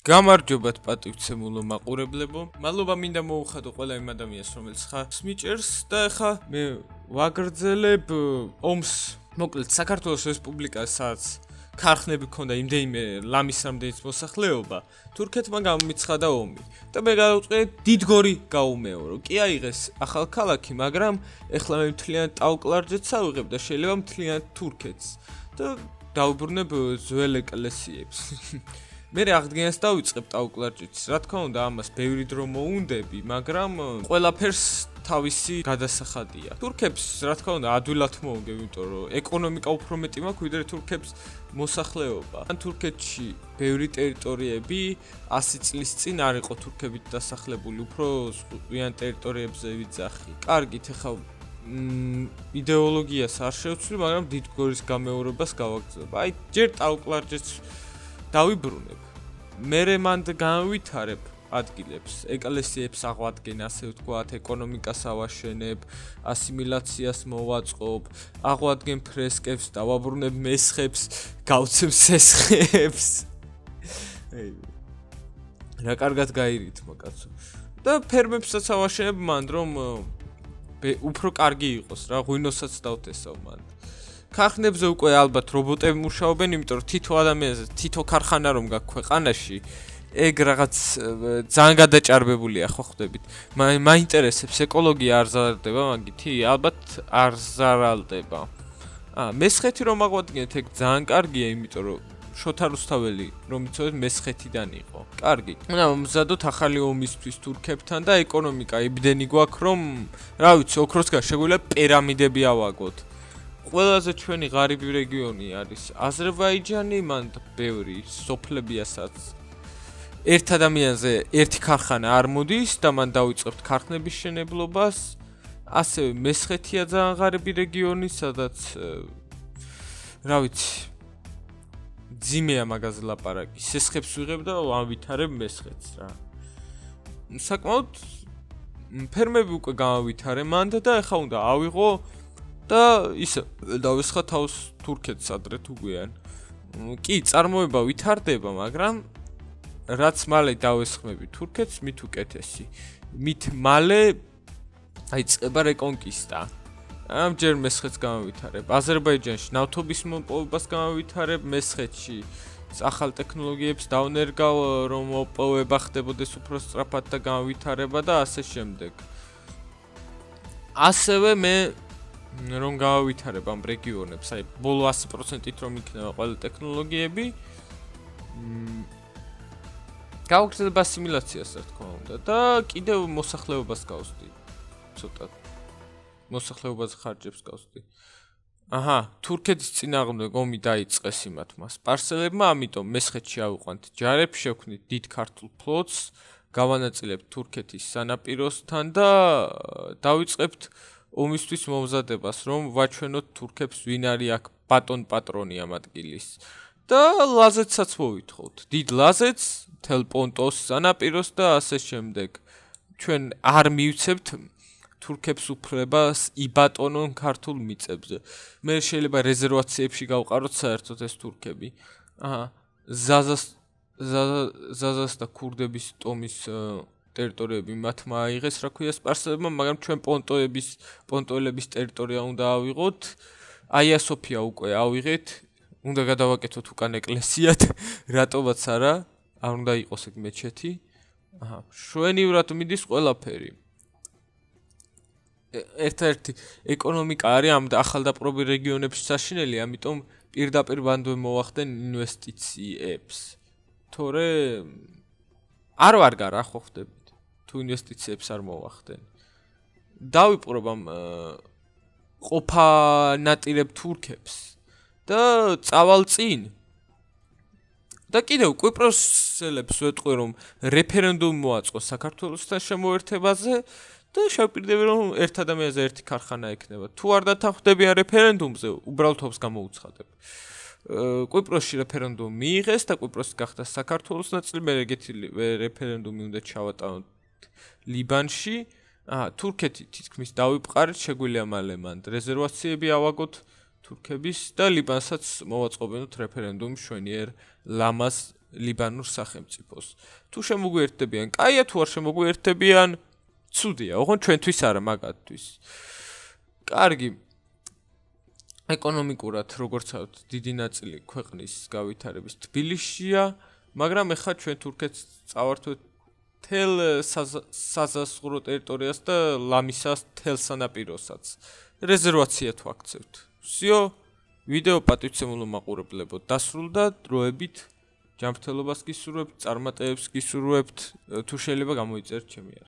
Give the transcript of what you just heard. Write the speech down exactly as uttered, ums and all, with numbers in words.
გამარჯობათ პატივცემულო მაყურებლებო. მადლობა მინდა მოუხადო ყველა იმ ადამიანს, რომელიც ხას მიჭერს და ახლა მე ვაგრძელებ ომს. მოკლედ საქართველოს რესპუბლიკასაც ქარხნები ქონდა იმდენიმე ლამის რამდენიც მოსახლეობა, თურქეთმა გამომიცხადა ომი. და მე გავუწყე დიდგორი გაუმეორო. კი აიღეს ახალქალაქი, მაგრამ ახლა მე მთლიანად ტაუკლარჯეთს ავიღებ და შეიძლება მთლიანად თურქეთს და დავუბრუნებ ძველ ეკლესიებს. მე აღდგენას დავიწყებ ტაუკლარჯეთს. რა თქმა უნდა, ამას ბევრი დრო მოუნდები, მაგრამ ყველაფერს თავისი გადასახადია. თურქებს, რა თქმა უნდა, ადვილად მოუგებ, იმიტომ რომ ეკონომიკა უფრო მეტი მაქვს, ვიდრე თურქებს მოსახლეობა. ან თურქეთში ბევრი ტერიტორიები ასი წლის წინ არ იყო თურქებით დასახლებული, უფრო ზღვიან ტერიტორიებზე ვიძახი. კარგით, ეხლა იდეოლოგიას არ შევცვლი, მაგრამ დიდგორის გამეორებას გავაგრძელებ. აი, ჯერ ტაუკლარჯეთს დავიბრუნებ. მერე მანდ განვითარებ ადგილებს, ეკლესიებს აღვადგენ, ასე ვთქვათ, ეკონომიკას ავაშენებ, ასიმილაციას მოვაწყობ, აღვადგენ ფრესკებს, დავაბრუნებ მესხებს, გავცემ სესხებს. აი. რა კარგად გაირითმო კაცო. და ფერმებსაც ავაშენებ მანდ, რომ უფრო კარგი იყოს რა, ღვინოსაც დავთესავ მანდ. ქარხნებზე უკვე ალბათ რობოტები მუშაობენ, იმიტომ რომ თითო ადამიანზე, თითო ქარხანა რომ გაქვს ქვეყანაში, ეგ რაღაც ძალიან გადაჭარბებულია, ხო ხვდებით. მაინტერესებს ეკოლოგია არ ზარალდება მაგითი? ალბათ არ ზარალდება. აა, მესხეთი რომ აღვადგინეთ, ეგ ძალიან კარგია, იმიტომ რომ შოთა რუსთაველი რომ იცოდეთ მესხეთიდან იყო. კარგი. უნდა მომზადოთ ახალი ომისთვის თურქებთან და ეკონომიკა იმდენი გვაქვს, რომ რა ვიცი, ოქროსგან შეგვიძლია პირამიდები ავაგოთ. ყველაზე ჩვენი ღარიბი რეგიონი არის აზერბაიჯანი, მან ბევრი სოფლებიასაც ერთ ადამიანზე ერთი ქარხანა არ მოდის და მან დავიწყებთ ქარხნების შენებლობას. ასევე მესხეთია ძალიან ღარიბი რეგიონი, სადაც რა ვიცი, ძიმეა მაგაზე ლაპარაკი. სესხებს ვიღებ და ამვითარებ მესხეთს რა. საკმაოდ ფერმები უკვე გამავითარე მანდ და ახლა უნდა ავიღო და ისე დავესხა თავს თურქეთს ადრე თუ გვიან. კი, წარმოება ვითარდება, მაგრამ რაც მალე დავესხმები თურქეთს, მით უკეთესი. მით მალე აი წება რეკონკისტა. ამ ჯერ მესხეთს გამავითარებ. აზერბაიჯანში ნავთობის მოპოვებას გამავითარებ, მესხეთში ახალ ტექნოლოგიებს დავნერგავ, რომ მოპოვება ხდებოდეს უფრო სწრაფად და გამავითარება და ასე შემდეგ. ასევე მე რომ გავავითარებ ამ რეგიონებს, აი ბოლო ასი პროცენტით რომ იქნება ყველა ტექნოლოგიები, გავაგრძელებ ასიმილაციას, რა თქმა უნდა, და კიდევ მოსახლეობას გავსდი. ცოტა მოსახლეობაზე ხარჯებს გავსდი. აჰა, თურქეთის წინააღმდეგ ომი დაიწყეს იმათმა სპარსელებმა, ამიტომ მესხეთში ავიყვანთ ჯარებს, შევქმნით დიდ ქართულ ფლოტს, გავანაწილებთ თურქეთის სანაპიროსთან და დავიწყებთ ომისთვის მომზადებას, რომ ვაჩვენოთ თურქებს ვინ არის აქ ბატონ პატრონი ამ ადგილის. და ლაზეთსაც მოვითხოვთ. დიდ ლაზეთს, მთელ პონტოს სანაპიროს და ასე შემდეგ. ჩვენ არ მივცემთ თურქებს უფლებას იბატონონ ქართულ მიწებზე. მე შეიძლება რეზერვაციებში გავყაროთ საერთოდ ეს თურქები. აჰა, ზაზას ზაზას და ქურდების ტომის ტერიტორიები მათმა აიღეს, რა ქვია სპარსელებმა, მაგრამ ჩვენ პონტოების, პონტოელების ტერიტორია უნდა ავიღოთ. აია სოფია უკვე ავიღეთ, უნდა გადავაკეთოთ უკან ეკლესიად, რატომაც არა, არ უნდა იყოს ეგ მეჩეთი. აჰა, შვენივრად მიდის ყველაფერი. ერთ-ერთი ეკონომიკა არის ამ ახალდაპრობი რეგიონებში საშინელი, ამიტომ პირდაპირ ბანდვე მოახდენ ინვესტიციებს. თორე არ ვარ გარა, ხო ხვდებით. თუ ინვესტიციებს არ მოახდენ. დავიპყრობ ამ ყოფა ნატირებ თურქებს და წავალ წინ. და კიდევ კვიპროსელებს ვეტყვი, რომ რეფერენდუმი მოაწყოს საქართველოსთან შემოერთებაზე და შევპირდები, რომ ერთ ადამიანზე ერთი ქარხანა ექნება. თუ არ დათანხმდები ამ რეფერენდუმზე, უბრალოდ თავს გამოუცხადებ. კვიპროსში რეფერენდუმი მიიღეს და კვიპროსი გახდა საქართველოს ნაწილი, მე ეგეთი რეფერენდუმი უნდა ჩავატაროთ ლიბანში. აა, თურქეთი თითქმის დავიპყარეთ, შეგვიძლია მალე მანდ რეზერვაციები ავაგოთ თურქების და ლიბანსაც მოვაწყობინოთ რეფერენდუმი შვენიერ ლამაზ ლიბანურ სახელმწიფოს. თუ შემოგვიერთდებიან, კაია, თუ არ შემოგვიერთდებიან, ცუდია, ოღონდ ჩვენთვის არა, მაგათთვის. კარგი. ეკონომიკურად, როგორც ვთქვათ, დიდი ნაწილი ქვეყნის გავითარების თბილისშია, მაგრამ ეხლა ჩვენ თურქეთს წავართვეთ თელ საზასურო ტერიტორიას და ლამისას თელ სანაპიროსაც. რეზერვაცია თუ აქცევთ. ვсё, ვიდეო პატივცემულო მაყურებლებო, დასრულდა დროებით ჯანმრთელობას გისურვებთ, წარმატებებს გისურვებთ, თუ შეიძლება გამოიწერთ ჩემი